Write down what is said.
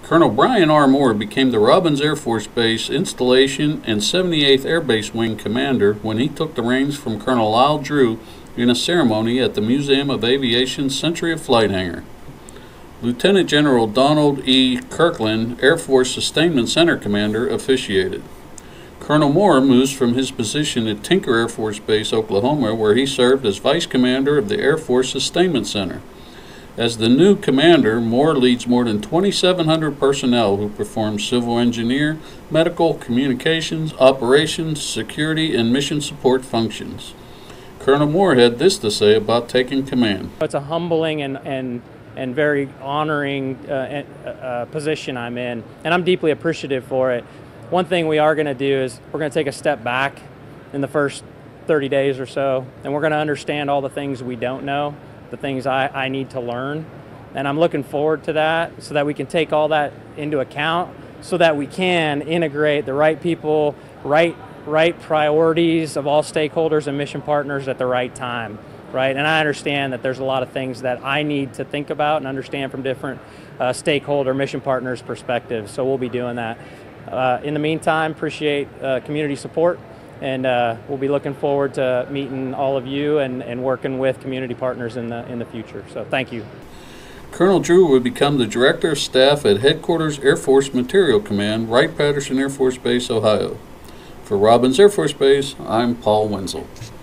Colonel Brian R. Moore became the Robins Air Force Base Installation and 78th Air Base Wing Commander when he took the reins from Colonel Lyle Drew in a ceremony at the Museum of Aviation's Century of Flight hangar. Lieutenant General Donald E. Kirkland, Air Force Sustainment Center Commander, officiated. Colonel Moore moves from his position at Tinker Air Force Base, Oklahoma, where he served as Vice Commander of the Air Force Sustainment Center. As the new commander, Moore leads more than 2,700 personnel who perform civil engineer, medical, communications, operations, security, and mission support functions. Colonel Moore had this to say about taking command. It's a humbling and very honoring position I'm in, and I'm deeply appreciative for it. One thing we are going to do is we're going to take a step back in the first 30 days or so, and we're going to understand all the things we don't know, the things I need to learn, and I'm looking forward to that so that we can take all that into account so that we can integrate the right people, right priorities of all stakeholders and mission partners at the right time, right? And I understand that there's a lot of things that I need to think about and understand from different stakeholder mission partners' perspectives, so we'll be doing that. In the meantime, appreciate community support, and we'll be looking forward to meeting all of you and working with community partners in the future. So thank you. Colonel Drew will become the Director of Staff at Headquarters Air Force Materiel Command, Wright-Patterson Air Force Base, Ohio. For Robins Air Force Base, I'm Paul Wenzel.